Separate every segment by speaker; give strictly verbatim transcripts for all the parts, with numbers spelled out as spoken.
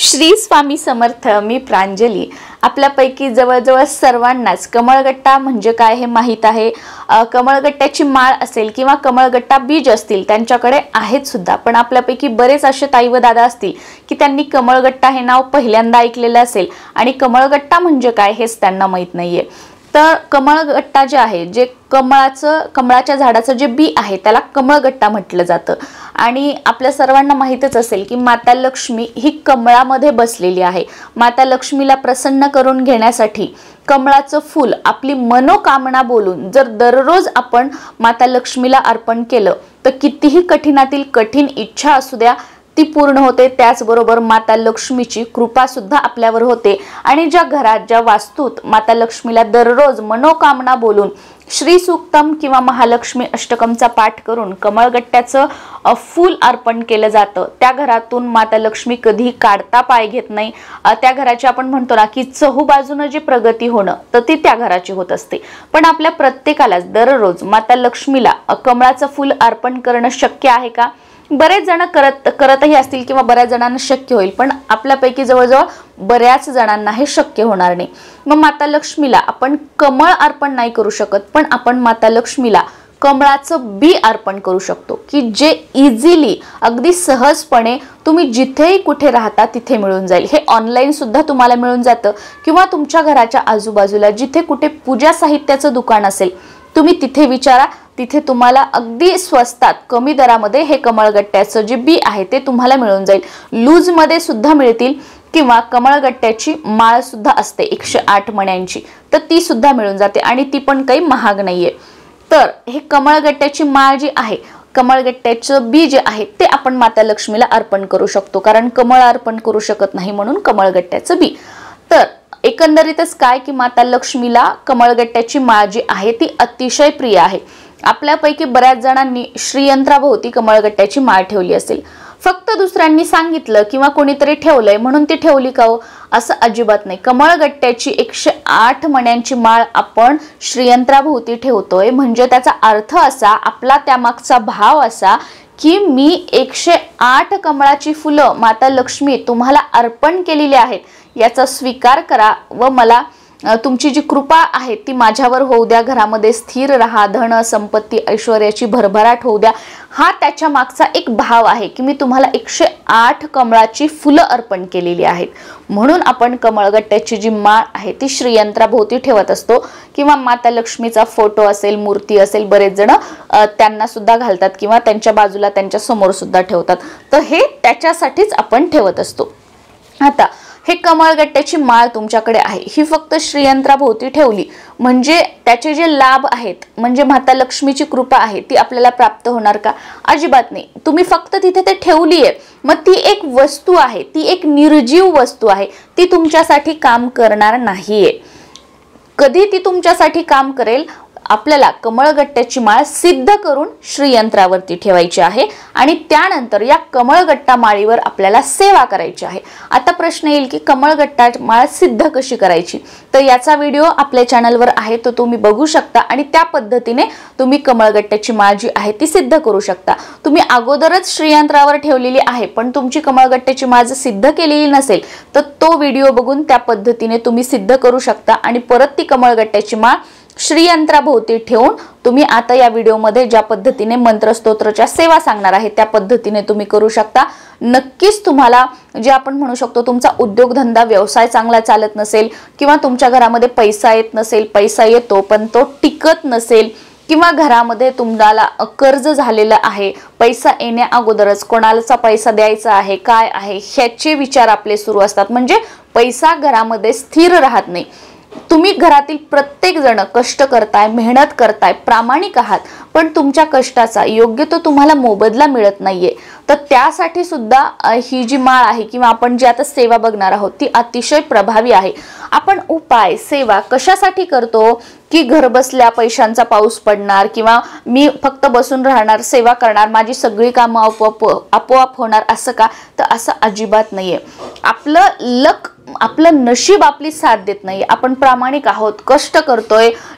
Speaker 1: श्री स्वामी समर्थ। मी प्रांजली। आपल्यापैकी जवळजवळ सर्वांनाच कमळगट्टा म्हणजे काय हे माहित आहे। कमळगट्ट्याची माळ असेल किंवा कमळगट्टा बीज असतील त्यांच्याकडे आहेत सुद्धा, पण आपल्यापैकी बरेच असे ताई व दादा असतील की त्यांनी कमळगट्टा हे नाव पहिल्यांदा ऐकलेलं असेल आणि कमळगट्टा म्हणजे काय हेच त्यांना माहित नाहीये। तर कमळगट्टा जे आहे, जे कमळाचं कमळाच्या झाडाचं जे बी आहे त्याला कमळगट्टा म्हटलं जातं। आणि आपल्या सर्वांना माहितच असेल की माता लक्ष्मी ही कमळामध्ये बसलेली आहे। माता लक्ष्मीला प्रसन्न करून घेण्यासाठी कमळाचं फूल आपली मनोकामना बोलून जर दररोज आपण माता लक्ष्मीला अर्पण केलं तर कितीही कठीणातील कठीण इच्छा असू द्या ती पूर्ण होते। त्याचबरोबर माता लक्ष्मीची कृपा सुद्धा आपल्यावर होते। आणि ज्या घरात ज्या वास्तूत माता लक्ष्मीला दररोज मनोकामना बोलून श्री सूक्तम किंवा महालक्ष्मी अष्टकमचा पाठ करून कमळगट्ट्याचं फूल अर्पण केलं जातं, त्या घरातून माता लक्ष्मी कधी काढता पाय घेत नाही। त्या घराची आपण म्हणतो ना की चहूबाजूने जी प्रगती होणं तर ती त्या घराची होत असते। पण आपल्या प्रत्येकालाच दररोज माता लक्ष्मीला कमळाचं फूल अर्पण करणं शक्य आहे का? बरेच जण करत करतही असतील किंवा बऱ्याच जणांना शक्य होईल, पण आपल्यापैकी जवळजवळ बऱ्याच जणांना हे शक्य होणार नाही। मग माता लक्ष्मीला आपण कमळ अर्पण नाही करू शकत, पण आपण माता लक्ष्मीला कमळाचं बी अर्पण करू शकतो की जे इझिली अगदी सहजपणे तुम्ही जिथेही कुठे राहता तिथे मिळून जाईल। हे ऑनलाईन सुद्धा तुम्हाला मिळून जातं किंवा तुमच्या घराच्या आजूबाजूला जिथे कुठे पूजा साहित्याचं दुकान असेल तुम्ही तिथे विचारा, तिथे तुम्हाला अगदी स्वस्तात कमी दरामध्ये हे कमळगट्ट्याचं जे बी आहे ते तुम्हाला मिळून जाईल। लूज मध्ये सुद्धा मिळतील किंवा कमळगट्ट्याची माळ सुद्धा असते एकशे आठ मण्यांची, तर ती सुद्धा मिळून जाते आणि ती पण काही महाग नाहीये। तर हे कमळगट्ट्याची माळ जी आहे, कमळगट्ट्याचं बी जे आहे ते आपण माता लक्ष्मीला अर्पण करू शकतो, कारण कमळ अर्पण करू शकत नाही म्हणून कमळगट्ट्याचं बी। तर एकंदरीतच काय की माता लक्ष्मीला कमळगट्ट्याची माळ जी आहे ती अतिशय प्रिय आहे। आपल्यापैकी बऱ्याच जणांनी श्रीयंत्राभोवती कमळगट्ट्याची माळ ठेवली असेल। फक्त दुसऱ्यांनी सांगितलं किंवा कोणीतरी ठेवलंय म्हणून ती ठेवली का हो, असं अजिबात नाही। कमळगट्ट्याची एकशे आठ मण्यांची माळ आपण श्रीयंत्राभोवती ठेवतोय म्हणजे त्याचा अर्थ असा, आपला त्यामागचा भाव असा की मी एकशे आठ कमळाची फुलं माता लक्ष्मी तुम्हाला अर्पण केलेली आहेत, याचा स्वीकार करा व मला तुमची जी कृपा आहे ती माझ्यावर होऊ द्या, घरामध्ये स्थिर राहा, धन संपत्ती ऐश्वर्याची भरभराट होऊ द्या। हा त्याच्या मागचा एक भाव आहे की मी तुम्हाला एकशे आठ कमळाची फुलं अर्पण केलेली आहेत, म्हणून आपण कमळगट्ट्याची जी माळ आहे ती श्रीयंत्राभोवती ठेवत असतो किंवा माता लक्ष्मीचा फोटो असेल, मूर्ती असेल, बरेच जण त्यांना सुद्धा घालतात किंवा त्यांच्या बाजूला त्यांच्या समोर सुद्धा ठेवतात। तर हे त्याच्यासाठीच आपण ठेवत असतो। आता हे कमळगट्ट्याची माळ तुमच्याकडे आहे, ही फक्त श्रीयंत्राभोवती ठेवली म्हणजे त्याचे जे लाभ आहेत म्हणजे माता लक्ष्मीची कृपा आहे ती आपल्याला प्राप्त होणार का? अजिबात नाही। तुम्ही फक्त तिथे ते ठेवली आहे, मग ती एक वस्तू आहे, ती एक निर्जीव वस्तू आहे, ती तुमच्यासाठी काम करणार नाहीये। कधी ती तुमच्यासाठी काम करेल? आपल्याला कमळगट्ट्याची माळ सिद्ध करून श्रीयंत्रावरती ठेवायची आहे आणि त्यानंतर या कमळगट्टा माळीवर आपल्याला सेवा करायची आहे। आता प्रश्न येईल की कमळगट्टा माळ सिद्ध कशी करायची, तर याचा व्हिडिओ आपल्या चॅनलवर आहे, तो तुम्ही बघू शकता आणि त्या पद्धतीने तुम्ही कमळगट्ट्याची माळ जी आहे ती सिद्ध करू शकता। तुम्ही अगोदरच श्रीयंत्रावर ठेवलेली आहे पण तुमची कमळगट्ट्याची माळ जर सिद्ध केलेली नसेल तर तो व्हिडिओ बघून त्या पद्धतीने तुम्ही सिद्ध करू शकता आणि परत ती कमळगट्ट्याची माळ श्रीयंत्राभोवती ठेवून तुम्ही आता या व्हिडिओमध्ये ज्या पद्धतीने मंत्रस्तोत्रच्या सेवा सांगणार आहे त्या पद्धतीने तुम्ही करू शकता। नक्कीच तुम्हाला जे आपण म्हणू शकतो तुमचा उद्योगधंदा व्यवसाय चांगला चालत नसेल किंवा तुमच्या घरामध्ये पैसा येत नसेल, पैसा येतो पण तो टिकत नसेल किंवा घरामध्ये तुम्हाला कर्ज झालेलं आहे, पैसा येण्या अगोदरच कोणाला पैसा द्यायचा आहे काय आहे ह्याचे विचार आपले सुरू असतात, म्हणजे पैसा घरामध्ये स्थिर राहत नाही। तुम्ही घरातील प्रत्येक जण कष्ट करताय, मेहनत करताय, प्रामाणिक आहात, पण तुमच्या कष्टाचा योग्य तो तुम्हाला मोबदला मिळत नाहीये। तर त्यासाठी सुद्धा ही जी माळ आहे किंवा आपण जी आता सेवा बघणार आहोत ती अतिशय प्रभावी आहे। आपण उपाय सेवा कशासाठी करतो की घर बसल्या पैशांचा पाऊस पडणार किंवा मी फक्त बसून राहणार, सेवा करणार, माझी सगळी कामं आपोआप आपोआप होणार असं का? तर असं अजिबात नाहीये। आपलं लक, आपलं नशीब आपली साथ देत नाही। आपण प्रामाणिक आहोत, कष्ट करतोय,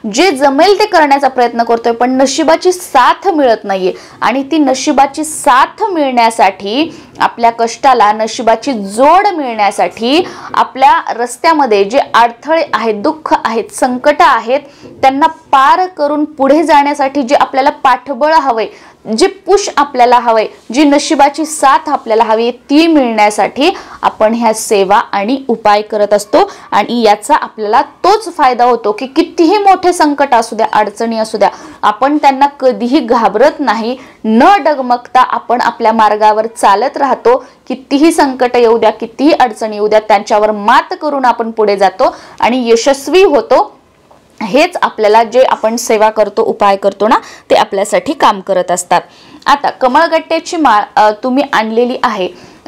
Speaker 1: जे जमेल ते करण्याचा प्रयत्न करतोय, पण नशिबाची साथ मिळत नाहीये. आणि ती नशिबाची साथ मिळण्यासाठी, आपल्या कष्टाला नशिबाची जोड मिळण्यासाठी, आपल्या रस्त्यामध्ये जे अडथळे आहेत, दुःख आहेत, संकट आहेत, त्यांना पार करून पुढे जाण्यासाठी जे आपल्याला पाठबळ हवंय, जे पुश आपल्याला हवंय, जी नशिबाची साथ आपल्याला हवी, ती मिळण्यासाठी आपण ह्या सेवा आणि उपाय करत असतो. आणि याचा आपल्याला तोच फायदा होतो की कितीही मोठे संकट असू द्या, अडचणी असू द्या, आपण त्यांना कधीही घाबरत नाही. न डगमगता आपण आपल्या मार्गावर चालत राहतो. कितीही संकट येऊ द्या, कितीही अडचणी येऊ द्या, त्यांच्यावर मात करून आपण पुढे जातो आणि यशस्वी होतो. हेच आपल्याला जे आपण सेवा करतो, उपाय करतो ना, ते आपल्यासाठी काम करत असतात. आता कमळगट्ट्याची माळ तुम्ही आणलेली आहे,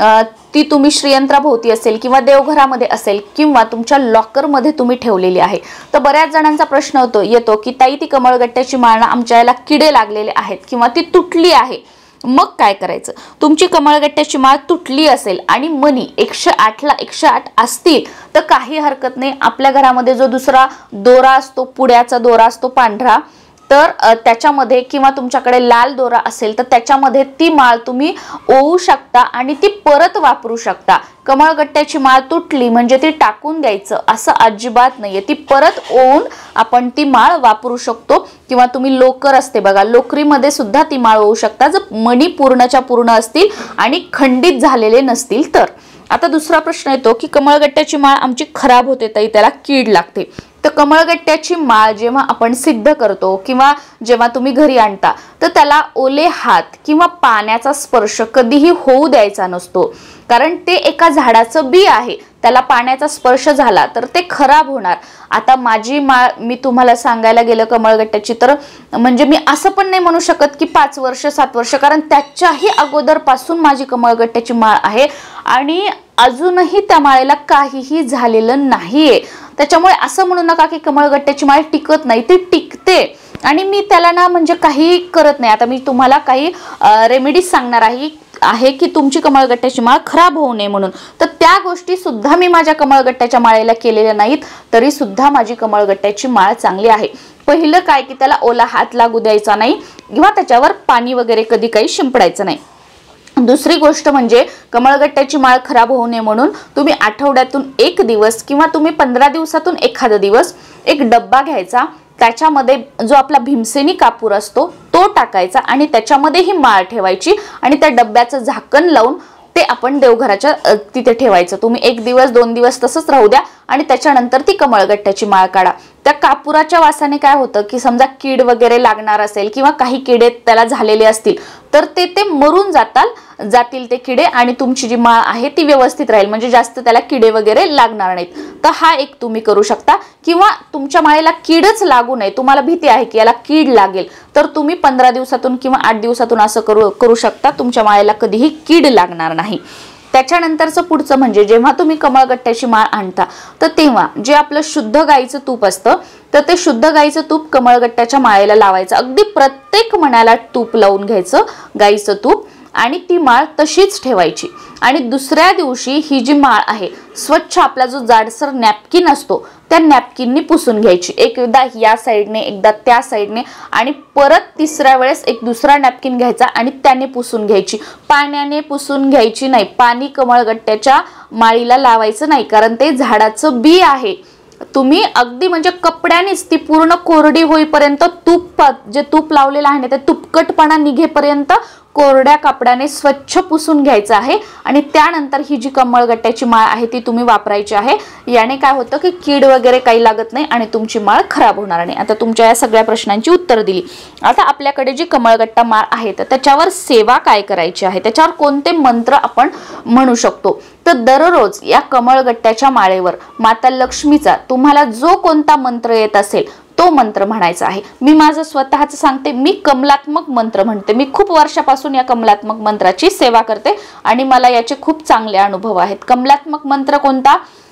Speaker 1: ती तुम्ही श्रीयंत्राभोवती असेल किंवा देवघरामध्ये असेल किंवा तुमच्या लॉकरमध्ये तुम्ही ठेवलेली आहे. तर बऱ्याच जणांचा प्रश्न होतो येतो की ताई, ती कमळगट्ट्याची माळ ना आमच्या याला किडे लागलेले आहेत किंवा ती तुटली आहे, मग काय करायचं? तुमची कमळगट्ट्याची माळ तुटली असेल आणि मनी एकशे आठ ला एकशे आठ असतील तर काही हरकत नाही. आपल्या घरामध्ये जो दुसरा दोरा असतो, पुड्याचा दोरा असतो पांढरा, तर त्याच्यामध्ये किंवा तुमच्याकडे लाल दोरा असेल तर त्याच्यामध्ये ती माळ तुम्ही ओवू शकता आणि ती परत वापरू शकता. कमळगट्ट्याची माळ तुटली म्हणजे ती टाकून द्यायचं असं अजिबात नाहीये. ती परत ओवून आपण ती माळ वापरू शकतो. किंवा तुम्ही लोकर असते बघा, लोकरीमध्ये सुद्धा ती माळ ओवू शकता जर मणी पूर्णच्या पूर्ण असतील आणि खंडित झालेले नसतील तर. आता दुसरा प्रश्न येतो की कमळगट्ट्याची माळ आमची खराब होते ताई, त्याला कीड लागते. तर कमळगट्ट्याची माळ जेव्हा आपण सिद्ध करतो किंवा जेव्हा तुम्ही घरी आणता तर त्याला ओले हात किंवा पाण्याचा स्पर्श कधीही होऊ द्यायचा नसतो. कारण ते एका झाडाचं बी आहे, त्याला पाण्याचा स्पर्श झाला तर ते खराब होणार. आता माझी माळ मी तुम्हाला सांगायला गेलं कमळगट्ट्याची, तर म्हणजे मी असं पण नाही म्हणू शकत की पाच वर्ष सात वर्ष, कारण त्याच्याही अगोदरपासून माझी कमळगट्ट्याची माळ आहे आणि अजूनही त्या माळेला काहीही झालेलं नाहीये. त्याच्यामुळे असं म्हणू नका की कमळगट्ट्याची माळ टिकत नाही, ती टिकते. आणि मी त्याला ना म्हणजे काही करत नाही. आता मी तुम्हाला काही रेमेडीज सांगणार आहे आहे की तुमची कमळगट्ट्याची माळ खराब होऊ नये म्हणून. तर त्या गोष्टी सुद्धा मी माझ्या कमळगट्ट्याच्या माळेला केलेल्या नाहीत, तरी सुद्धा माझी कमळगट्ट्याची माळ चांगली आहे. पहिलं काय की त्याला ओला हात लागू द्यायचा नाही किंवा त्याच्यावर पाणी वगैरे कधी काही शिंपडायचं नाही. दुसरी गोष्ट म्हणजे कमळगट्ट्याची माळ खराब होऊ नये म्हणून तुम्ही आठवड्यातून एक दिवस किंवा तुम्ही पंधरा दिवसातून एखादा दिवस एक डब्बा घ्यायचा, त्याच्यामध्ये जो आपला भीमसेनी कापूर असतो तो टाकायचा आणि त्याच्यामध्ये ही माळ ठेवायची आणि त्या डब्याचं झाकण लावून ते आपण देवघराच्या तिथे ठेवायचं. तुम्ही एक दिवस दोन दिवस तसंच राहू द्या आणि त्याच्यानंतर ती कमळगट्ट्याची माळ काढा. त्या कापुराच्या वासाने काय होतं की समजा कीड वगैरे लागणार असेल किंवा काही किडे त्याला झालेले असतील तर ते ते मरून जातात जातील ते किडे आणि तुमची जी माळ आहे ती व्यवस्थित राहील, म्हणजे जास्त त्याला किडे वगैरे लागणार नाहीत. तर हा एक तुम्ही करू शकता. किंवा तुमच्या माळेला कीडच लागू नये, तुम्हाला भीती आहे की याला कीड लागेल, तर तुम्ही पंधरा दिवसातून किंवा आठ दिवसातून असं करू करू शकता. तुमच्या माळेला कधीही कीड लागणार नाही. त्याच्यानंतरचं पुढचं म्हणजे जेव्हा तुम्ही कमळगट्ट्याची माळ आणता तर तेव्हा जे आपलं शुद्ध गाईचं तूप असतं तर ते शुद्ध गाईचं तूप कमळगट्ट्याच्या माळेला लावायचं. अगदी प्रत्येक मण्याला तूप लावून घ्यायचं, गाईचं तूप, आणि ती माळ तशीच ठेवायची. आणि दुसऱ्या दिवशी ही जी माळ आहे स्वच्छ आपला जो जाडसर नॅपकिन असतो त्या नॅपकिननी पुसून घ्यायची. एकदा या साईडने एकदा त्या साईडने आणि परत तिसऱ्या वेळेस एक दुसरा नॅपकिन घ्यायचा आणि त्याने पुसून घ्यायची. पाण्याने पुसून घ्यायची नाही. पाणी कमळगट्ट्याच्या माळीला लावायचं नाही, कारण ते झाडाचं बी आहे. तुम्ही अगदी म्हणजे कपड्यानेच ती पूर्ण कोरडी होईपर्यंत, तूप जे तूप लावलेलं आहे ना ते तुपकटपणा निघेपर्यंत कोरड्या कपड्याने स्वच्छ पुसून घ्यायचं आहे. आणि त्यानंतर ही जी कमळगट्ट्याची माळ आहे ती तुम्ही वापरायची आहे. याने काय होतं की कीड वगैरे काही लागत नाही आणि तुमची माळ खराब होणार नाही. आता तुमच्या या सगळ्या प्रश्नांची उत्तर दिली. आता आपल्याकडे जी कमळगट्टा माळ आहे तर त्याच्यावर सेवा काय करायची आहे, त्याच्यावर कोणते मंत्र आपण म्हणू शकतो. तर दररोज या कमळगट्ट्याच्या माळेवर माता लक्ष्मीचा तुम्हाला जो कोणता मंत्र येत असेल तो मंत्र म्हणायचा आहे. मी माझं स्वतःच सांगते, मी कमलात्मक मंत्र म्हणते. मी खूप वर्षापासून या कमलात्मक मंत्राची सेवा करते आणि मला याचे खूप चांगले अनुभव आहेत. कमलात्मक मंत्र कोणता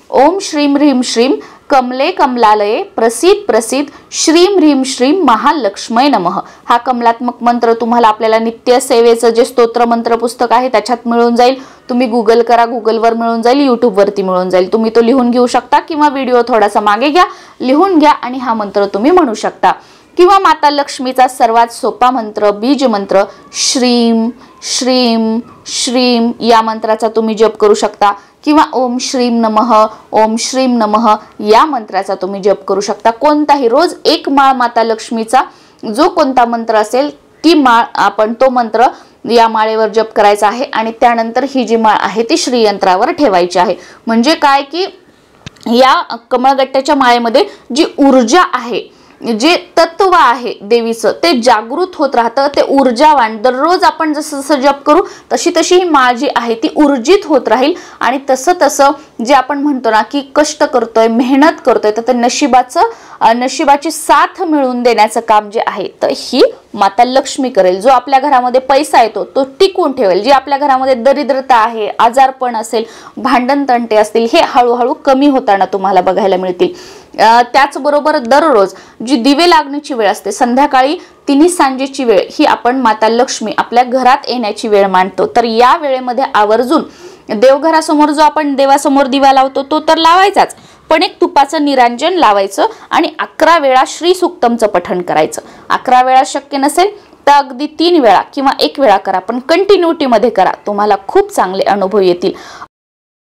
Speaker 1: ओम श्रीम ह्रीम श्रीम कमले कमलालये प्रसिद्ध प्रसिद्ध श्रीम ह्रीम श्रीम महालक्ष्मय नमः हा कमलात्मक मंत्र तुम्हाला आपल्याला नित्य सेवेचं जे स्तोत्र मंत्र पुस्तक आहे त्याच्यात मिळून जाईल। तुम्ही गुगल करा, गुगलवर मिळून जाईल, यूट्यूब वरती मिळून जाईल। तुम्ही तो लिहून घेऊ शकता किंवा व्हिडिओ थोडासा मागे घ्या, लिहून घ्या आणि हा मंत्र तुम्ही म्हणू शकता। किंवा माता लक्ष्मीचा सर्वात सोपा मंत्र बीज मंत्र श्रीम श्रीम श्रीम या मंत्राचा तुम्ही जप करू शकता किंवा ओम श्रीम नमः ओम श्रीम नमः या मंत्राचा तुम्ही जप करू शकता। कोणताही रोज एक माळ माता लक्ष्मीचा जो कोणता मंत्र असेल ती माळ आपण तो मंत्र या माळेवर जप करायचा आहे आणि त्यानंतर ही जी माळ आहे ती श्रीयंत्रावर ठेवायची आहे। म्हणजे काय की या कमळगट्ट्याच्या माळेमध्ये जी ऊर्जा आहे, जे तत्व आहे देवीचं ते जागृत होत राहतं, ते ऊर्जावान। दररोज आपण जसं जसं जप करू तशी तशी ही माळ जी आहे ती ऊर्जित होत राहील आणि तसं तसं जे आपण म्हणतो ना की कष्ट करतोय, मेहनत करतोय, तर नशिबाचं नशिबाची साथ मिळवून देण्याचं काम जे आहे तर ही माता लक्ष्मी करेल। जो आपल्या घरामध्ये पैसा येतो तो टिकून ठेवेल, जी आपल्या घरामध्ये दरिद्रता आहे, आजारपण असेल, भांडण तंटे असतील हे हळूहळू कमी होताना तुम्हाला बघायला मिळतील। त्याचबरोबर दररोज जी दिवे लागण्याची वेळ असते संध्याकाळी तिन्ही सांजेची वेळ ही आपण माता लक्ष्मी आपल्या घरात येण्याची वेळ मानतो। तर या वेळेमध्ये आवर्जून देवघरासमोर जो आपण देवासमोर दिवा लावतो तो तर लावायचाच, पण एक तुपाचं निरांजन लावायचं आणि अकरा वेळा श्री सुक्तमचं पठण करायचं। अकरा वेळा शक्य नसेल तर अगदी तीन वेळा किंवा एक वेळा करा, पण कंटिन्युटी मध्ये करा, तुम्हाला खूप चांगले अनुभव येतील।